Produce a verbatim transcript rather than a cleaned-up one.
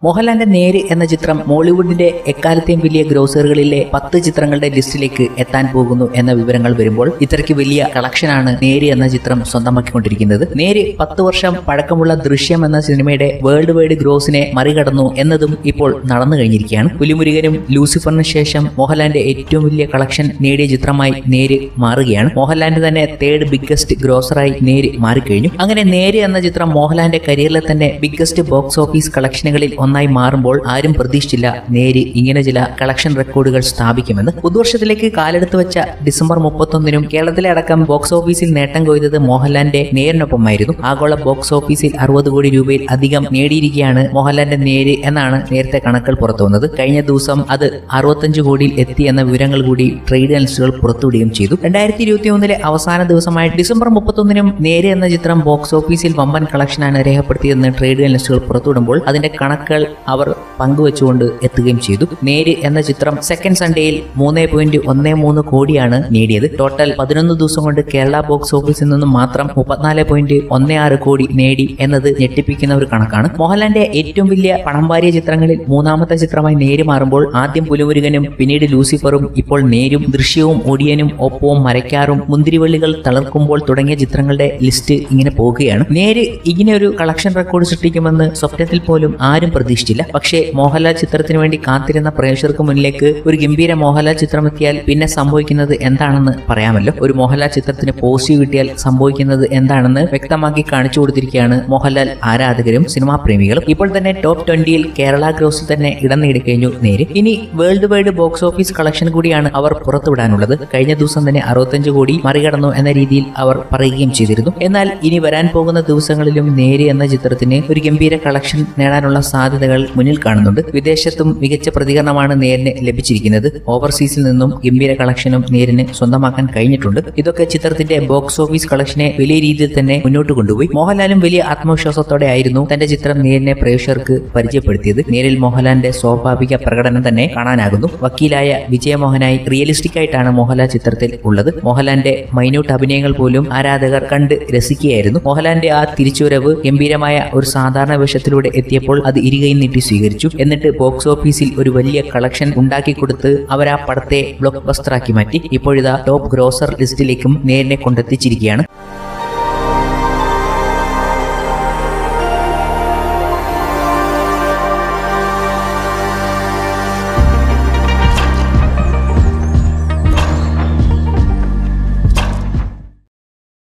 മോഹൻലാലിന്റെ നേര് എന്ന ചിത്രം മോളിവുഡിന്റെ എക്കാലത്തെയും വലിയ ഗ്രോസറുകളിലെ പത്ത് ചിത്രങ്ങളുടെ ലിസ്റ്റിലേക്ക് എത്താൻ പോകുന്നു എന്ന വിവരങ്ങൾ വരുമ്പോൾ ഇത്രയ്ക്ക് വലിയ കളക്ഷനാണ് നേര് എന്ന ചിത്രം സ്വന്തമാക്കിക്കൊണ്ടിരിക്കുന്നത്. നേര് പത്ത് വർഷം പഴക്കമുള്ള ദൃശ്യം എന്ന സിനിമയുടെ വേൾഡ് വൈഡ് ഗ്രോസിനെ മറികടന്നു എന്നതും ഇപ്പോൾ നടന്നു കഴിഞ്ഞിരിക്കുകയാണ്. പുലിമുരുകനും ലൂസിഫറിന് ശേഷം മോഹൻലാലിന്റെ ഏറ്റവും വലിയ കളക്ഷൻ നേടിയ ചിത്രമായി നേര് മാറുകയാണ്. മോഹൻലാലിന്റെ തന്നെ തേർഡ് ബിഗ്ഗസ്റ്റ് ഗ്രോസറായി നേര് മാറിക്കഴിഞ്ഞു. അങ്ങനെ നേര് എന്ന ചിത്രം മോഹൻലാലിന്റെ കരിയറിലെ തന്നെ ബിഗ്ഗസ്റ്റ് ബോക്സ് ഓഫീസ് കളക്ഷനുകളിൽ ഒന്നായി മാറുമ്പോൾ ആരും പ്രതീക്ഷിച്ചില്ല നേര് ഇങ്ങനെ ചില കളക്ഷൻ റെക്കോർഡുകൾ സ്ഥാപിക്കുമെന്ന്. പുതുവർഷത്തിലേക്ക് കാലെടുത്ത് വെച്ച ഡിസംബർ മുപ്പത്തൊന്നിനും കേരളത്തിലെ അടക്കം ബോക്സ് ഓഫീസിൽ നേട്ടം കൊയ്തത് മോഹൻലാലിന്റെ നേരിനൊപ്പമായിരുന്നു. ആഗോള ബോക്സ് ഓഫീസിൽ അറുപത് കോടി രൂപയിൽ അധികം നേടിയിരിക്കുകയാണ് മോഹൻലാലിന്റെ നേര് എന്നാണ് നേരത്തെ കണക്കുകൾ പുറത്തു വന്നത്. കഴിഞ്ഞ ദിവസം അത് അറുപത്തഞ്ച് കോടിയിൽ എത്തി എന്ന വിവരങ്ങൾ കൂടി ട്രേഡ് അനലിസ്റ്റുകൾ പുറത്തുവിടുകയും ചെയ്തു. രണ്ടായിരത്തി ഇരുപത്തി മൂന്നിലെ അവസാന ദിവസമായ ഡിസംബർ മുപ്പത്തൊന്നിനും നേര് എന്ന ചിത്രം ബോക്സ് ഓഫീസിൽ വമ്പൻ കളക്ഷനാണ് രേഖപ്പെടുത്തിയതെന്ന് ട്രേഡ് അനലിസ്റ്റുകൾ പുറത്തുവിടുമ്പോൾ അതിന്റെ കണക്കുകൾ അവർ പങ്കുവെച്ചുകൊണ്ട് എത്തുകയും ചെയ്തു. നേര് എന്ന ചിത്രം സെക്കൻഡ് സൺഡേയിൽ മൂന്ന് പോയിന്റ് ഒന്ന് മൂന്ന് കോടിയാണ് നേടിയത്. ടോട്ടൽ പതിനൊന്ന് ദിവസം കൊണ്ട് കേരള ബോക്സ് ഓഫീസിൽ നിന്നും മാത്രം മുപ്പത്തിനാല് പോയിന്റ് ഒന്ന് ആറ് കോടി നേടി എന്നത് ഞെട്ടിപ്പിക്കുന്ന ഒരു കണക്കാണ്. മോഹൻലാലിന്റെ ഏറ്റവും വലിയ പണം വാരിയ ചിത്രങ്ങളിൽ മൂന്നാമത്തെ ചിത്രമായി നേര് മാറുമ്പോൾ ആദ്യം പുലിമുരുകനും പിന്നീട് ലൂസിഫറും ഇപ്പോൾ നേരും ദൃശ്യവും ഒടിയനും ഒപ്പവും മരയ്ക്കാറും മുന്തിരിവള്ളികൾ തളർക്കുമ്പോൾ തുടങ്ങിയ ചിത്രങ്ങളുടെ ലിസ്റ്റ് ഇങ്ങനെ പോകുകയാണ്. നേര് ഇങ്ങനെ ഒരു കളക്ഷൻ റെക്കോർഡ് സൃഷ്ടിക്കുമെന്ന് സ്വപ്നത്തിൽ പോലും ആരും പ്രതീക്ഷിച്ചില്ല. പക്ഷേ മോഹൻലാൽ ചിത്രത്തിന് വേണ്ടി കാത്തിരുന്ന പ്രേക്ഷകർക്ക് മുന്നിലേക്ക് ഒരു ഗംഭീര മോഹൻലാൽ ചിത്രം എത്തിയാൽ പിന്നെ സംഭവിക്കുന്നത് എന്താണെന്ന് പറയാമല്ലോ. ഒരു മോഹൻലാൽ ചിത്രത്തിന് പോസിറ്റീവ് കിട്ടിയാൽ സംഭവിക്കുന്നത് എന്താണെന്ന് വ്യക്തമാക്കി കാണിച്ചു കൊടുത്തിരിക്കുകയാണ് മോഹൻലാൽ ആരാധകരും സിനിമാ പ്രേമികളും. ഇപ്പോൾ തന്നെ ടോപ്പ് ട്വന്റിയിൽ കേരള ഗ്രോസിൽ തന്നെ ഇടം നേടിക്കഴിഞ്ഞു നേര്. ഇനി world wide box office collection കൂടിയാണ് അവർ പുറത്തുവിടാനുള്ളത്. കഴിഞ്ഞ ദിവസം തന്നെ അറുപത്തഞ്ച് കോടി മറികടന്നു എന്ന രീതിയിൽ അവർ പറയുകയും ചെയ്തിരുന്നു. എന്നാൽ ഇനി വരാൻ പോകുന്ന ദിവസങ്ങളിലും നേര് എന്ന ചിത്രത്തിന് ഒരു ഗംഭീര കളക്ഷൻ നേടാനുള്ള സാധ്യതകൾ മുന്നിൽ കാണുന്നുണ്ട്. വിദേശത്തും മികച്ച പ്രതികരണമാണ് നേരിന് ലഭിച്ചിരിക്കുന്നത്. ഓവർസീസിൽ നിന്നും ഗംഭീര കളക്ഷനും നേരിന് സ്വന്തമാക്കാൻ കഴിഞ്ഞിട്ടുണ്ട്. ഇതൊക്കെ ചിത്രത്തിന്റെ ബോക്സ് ഓഫീസ് കളക്ഷനെ വലിയ രീതിയിൽ തന്നെ മുന്നോട്ട് കൊണ്ടുപോയി. മോഹൻലാലും വലിയ ആത്മവിശ്വാസത്തോടെ ആയിരുന്നു തന്റെ ചിത്രം നേരിനെ പ്രേക്ഷകർക്ക് പരിചയപ്പെടുത്തിയത്. നേരിൽ മോഹൻലാലിന്റെ സ്വാഭാവിക പ്രകടനം തന്നെ കാണാനാകുന്നു. വക്കീലായ വിജയമോഹനായി റിയലിസ്റ്റിക് ആയിട്ടാണ് മോഹൻലാൽ ചിത്രത്തിൽ ഉള്ളത്. മോഹൻലാലിന്റെ മൈന്യൂട്ട് അഭിനയങ്ങൾ പോലും ആരാധകർ കണ്ട് രസിക്കുകയായിരുന്നു. മോഹൻലാലിന്റെ ആ തിരിച്ചുവരവ് ഗംഭീരമായ ഒരു സാധാരണ വേഷത്തിലൂടെ എത്തിയപ്പോൾ അത് ഇരുകയും നീട്ടി സ്വീകരിച്ചു. എന്നിട്ട് ബോക്സ് ഓഫീസിൽ ഒരു വലിയ കളക്ഷൻ ഉണ്ടാക്കി കൊടുത്ത് അവർ ആ പടത്തെ ബ്ലോക്ക് ബസ്റ്ററാക്കി മാറ്റി. ഇപ്പോഴിതാ ടോപ്പ് ഗ്രോസർ ലിസ്റ്റിലേക്കും നേരിനെ കൊണ്ടെത്തിച്ചിരിക്കുകയാണ്.